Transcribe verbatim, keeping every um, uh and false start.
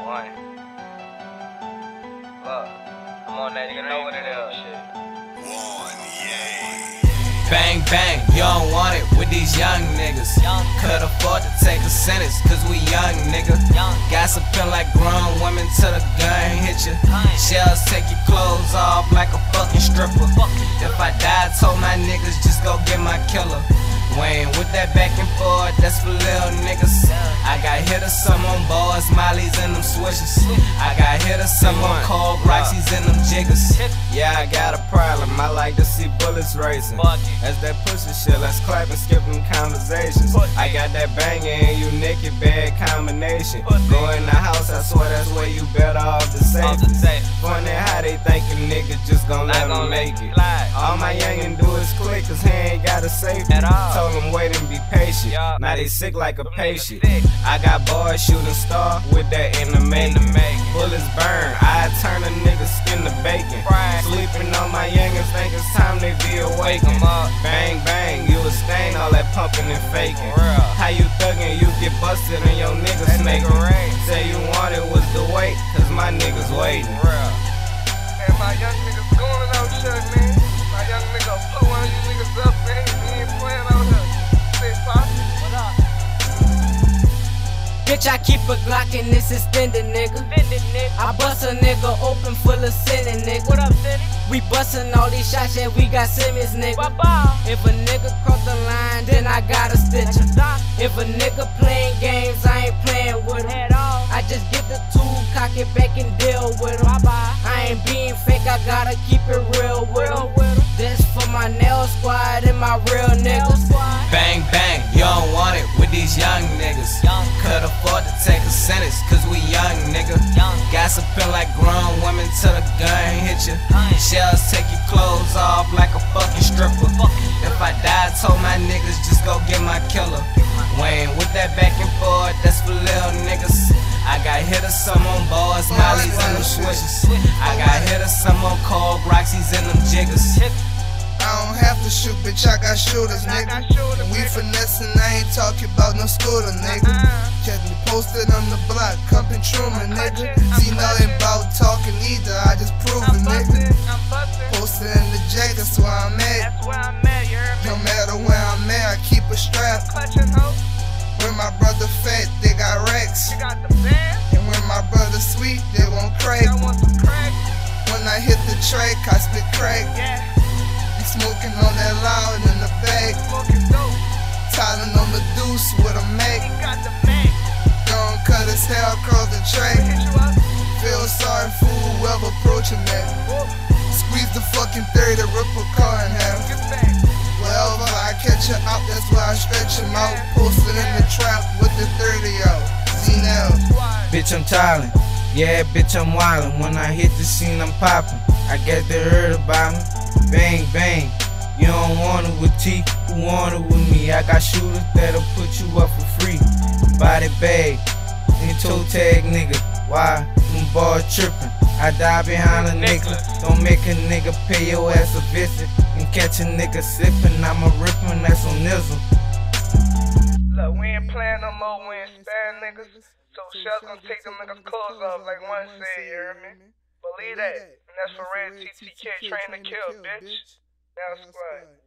One. Look, I'm on that, you know what it is. Shit. One, yay. Bang, bang, you don't want it with these young niggas. Could afford to take a sentence, cause we young, nigga. Gossiping like grown women till the gun hit you. Shells take your clothes off like a fucking stripper. If I die, I told my niggas just go get my killer. Wayne with that back and forth, that's for little niggas. I got hit or some on bars, Molly's and them swishes. I got hit or some on cold Roxy's and them jiggers. Yeah, I got a problem, I like to see bullets racing. That's that pussy shit, let's clap and skip them conversations. I got that bangin' and you naked, bad combination. Go in the house, I swear that's where you better off the safest. Funny how they think a nigga just gon' let him make it. All my youngin' do is click, cause he ain't got a safety. Told them wait and be patient. Now they sick like a patient. I got boys shooting star with that in the making. Bullets burn, I turn a nigga skin to bacon. Sleeping on my youngins, think it's time they be awakened. Bang bang, you a stain, all that pumping and faking. How you thuggin', you get busted and your niggas snaking. Say you want it was the wait, cause my niggas waiting. And my young niggas going out shut, man. My young nigga pull one of you niggas up, man. He ain't playing out here. Say, Pop, what up? Bitch, I keep a Glock and it's extended, nigga. I bust a nigga open full of sinning, nigga. What up, City? We bustin' all these shots, yeah, we got Simmons, nigga. If a nigga cross the line, then I gotta stitch him. If a nigga playing games, I ain't playing with him. I just get the tool, cock it back and deal with him. I ain't being fake, I gotta keep it real with him. This for my nail squad and my real niggas. Bang, bang, you don't want it with these young niggas. Could afford to take a sentence, cause we young, nigga. Gossiping like grown women till the gun hit you. Shells take your clothes off like a fucking stripper. If I die, I told my niggas just go get my killer. Wayne with that back and forth, that's for little niggas. I got hit or some on bars, Molly's and them swishes. I got hit or some on cold Roxy's and them jiggers. I don't have to shoot, bitch, I got shooters, nigga. We finessing, I ain't talking about no scooter, nigga. Catch me posted on the block, Compton Truman, nigga. See nothing about talking either, I just prove it, nigga. Posted in the jack, that's where I'm at. No matter where I'm at, I keep a strap. When my brother fat, they got racks. And when my brother sweet, they want crack. When I hit the track, I spit crack. Smoking on that loud in the bag. Tiling on the deuce with a Mac. Gon' cut his hair across the track. Feel sorry for whoever approaching that. Squeeze the fucking thirty, rip a car in half. Wherever I catch her out, that's why I stretch him out. Posted in the trap with the thirty out. Z-Now. Bitch, I'm tiling. Yeah, bitch, I'm wildin'. When I hit the scene, I'm poppin'. I guess they heard about me. Bang, bang, you don't want it with T, who want it with me? I got shooters that'll put you up for free. Body bag, and toe tag nigga. Why? Them boys trippin'. I die behind a nigga. Don't make a nigga pay your ass a visit. And catch a nigga sippin', I'm a rippin', that's on nizzle. Look, we ain't playing no more, we ain't sparing niggas. So Shell's gonna take them niggas' clothes off like one said, you hear me? Believe that. And that's for Red T T K trying to kill, bitch. Now squad.